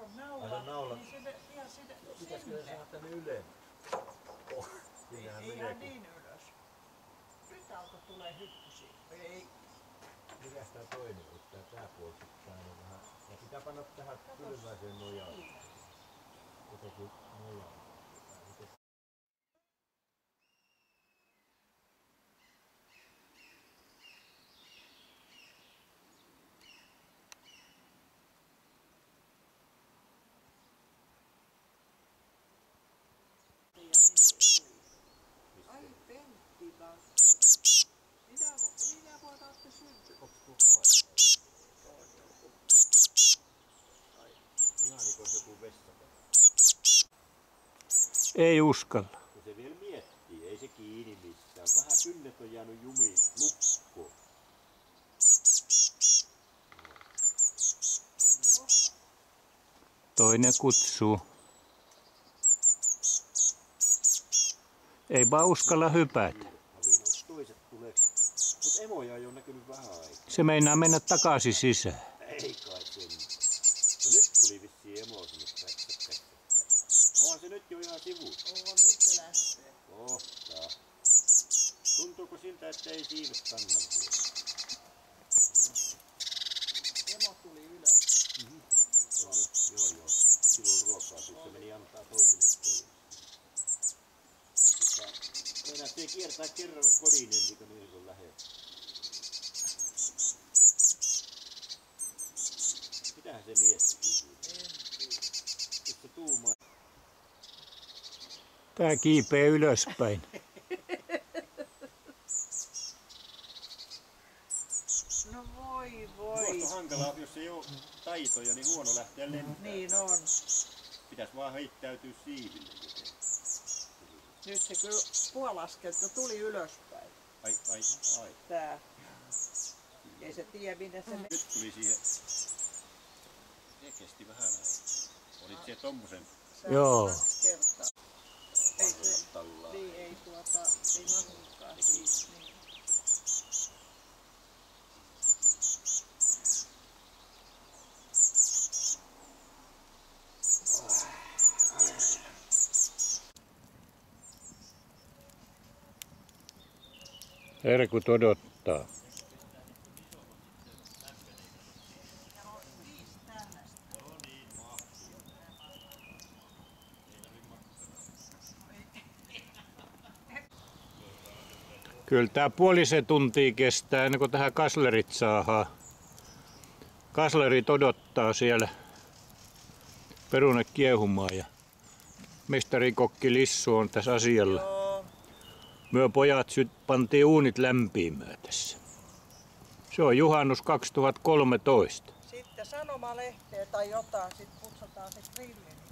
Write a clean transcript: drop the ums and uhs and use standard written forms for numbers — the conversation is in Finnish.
on naula. Se on naula. Niin sinne, ihan sinne. Pitäisikö se saada tänne yleen? Ei ihan niin ylös. Nyt alkoi tulee hyppysiä. Ei. Mikäs tää toinen ottaa? Tää puoli pitää aina vähän. Ja pitää panna tähän kylmäiseen nojaan. Jotenkin nojaan. Ai Pentti taas. Minä vuonna olette syntynyt? Ihaniko joku vessapaikka? Ei uskalla. Kun se vielä miettii, ei se kiinni mistään. Vähän kynnet on jäänyt jumiin lukkoon. Toinen kutsuu. Ei vaan uskalla hypätä. Toiset tulee. Mut emoja ei ole näkynyt vähän aikaa. Se meinaa mennä takaisin sisään. Ei kai sen. No nyt tuli vissiin emo sinne päksästä. Onhan se nyt jo ihan sivussa. On, nyt se lähtee. Kohtaa. Tuntuuko siltä, että ei siivet kannan vielä? Emo tuli ylös. Joo. Silloin ruokaa. Sitten se meni antaa toiselle pojille. Meidän se kiertää kerran kodin ensin, kun niillä on lähellä. Mitähän se miettii siitä? Se tuumaa. Tää kiipee ylöspäin. No voi. Tuosta on hankalaa, jos ei ole taitoja, niin huono lähteä lentämään. Niin on. Pitäis vaan heittäytyä siiville. Nyt se kyllä puolaskelta tuli ylöspäin. Ai. Tää. Ei se tiedä minne se meni. Nyt tuli siihen. Se kesti vähän aikaa. Olit se tommosen Joo. Kertaa. Ei se, tallaa. niin ei mahdukaan siitä. Niin. Herkut odottaa. Kyllä tää puolisen tuntia kestää ennen kuin tähän kaslerit saadaan. Kaslerit odottaa siellä perunat kiehumaan ja mestarikokki Lissu on tässä asialla. Joo. Myö pojat pantiin uunit lämpiämään tässä. Se on juhannus 2013. Sitten sanomalehteen tai jotain, sitten putsataan se grillin